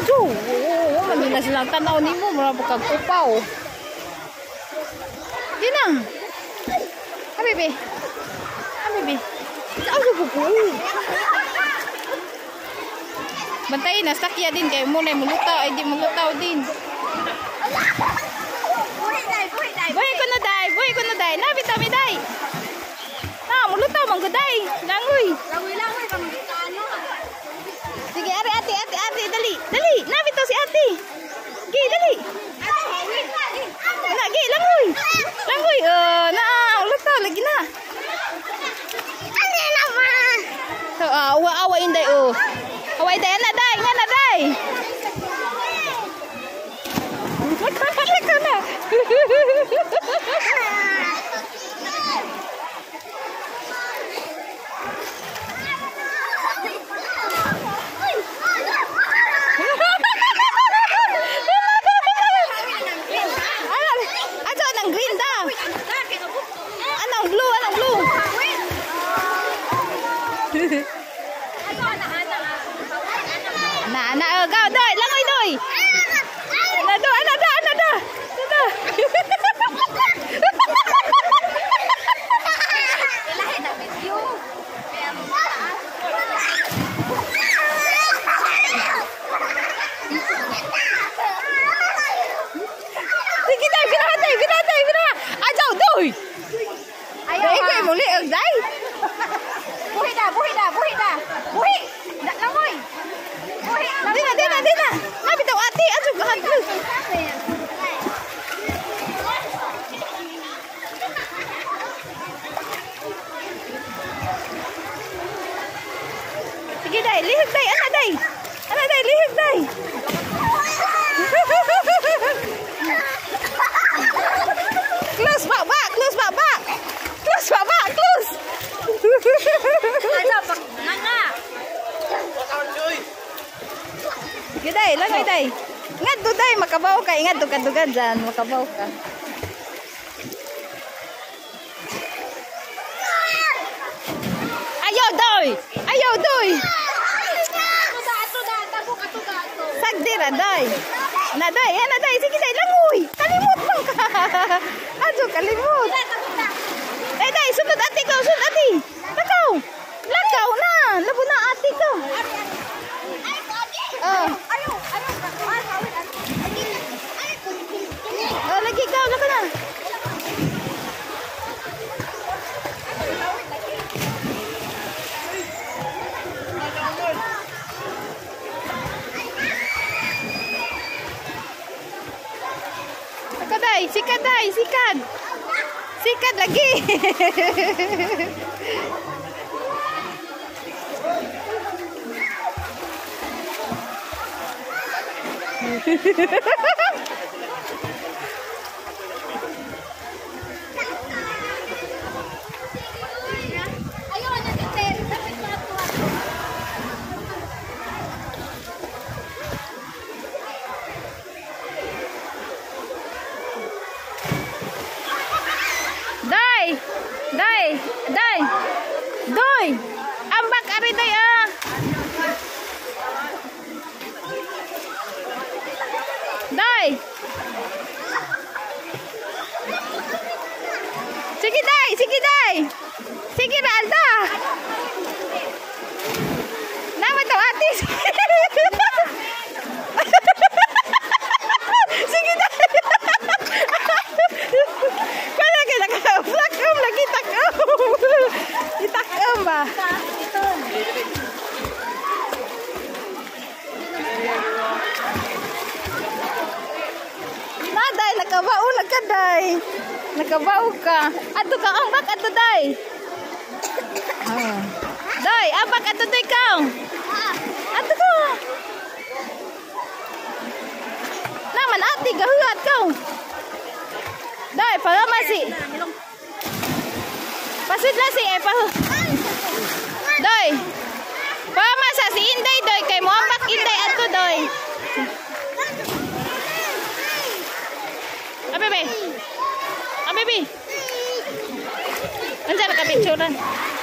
Duh, man na silang tanaw nimo mura kag upaw. Di na. Habibi. Habibi. Ako bubu. Bantayin na sakya din kay mo na mulutaw ay di mulutaw din. Buhay ko na day. Nabi tami day. Na mulutaw man guday. Langoy. Langoy kami ano. Sige, ate, dali. Dali, nabi to si ate. Gi, dali. Na, gi, langoy. Langoy, na, mulutaw lagi na. Ano naman? So, awa inday, Awa inday, nga na, day. Magpapalik ka na. Anong green da? Anong blue? Ana, go, doy, langoy, doy. Ana da. Sige, day, bina. Ajaw, doy. Ayaw, ikaw yung muli, day. Buhi da. Buhi. Langoy. Di na. Nabi daw ate, ajaw, hadlo. Sige, day, lihig, day. Ana, day, lihig, day. Close, baba. Sige, day, langoy, day. Ingat do, day, makabaw ka. Ingat dugan dyan, makabaw ka. Ayaw, doy. Sagdira, day. Na, day. Sige, day, langoy. Kalimut lang ka. Ajo, kalimut. Day, sunod ate ko, Lakaw na. Labo na ate ko. Lagi kau, laka na. Sikat lagi. Doy. Ambak ari day Day. Sige day. Sige Alda. Nama to atis. Sige day. Kaya naka-vlog lagi takam. Itakam ba? Naday, nakabao na ka, day. Nakabao ka. Ato ka, ambak ato, day. Day, ambak ato, day ka. Ato ka. Naman, ati, gahuat ka. Day, paramasi. Pasit na si Epa. Day. Paramasa si Inday, doy. Kay mo ambak Inday ato, doy. Baby. Andiyan ka picturean.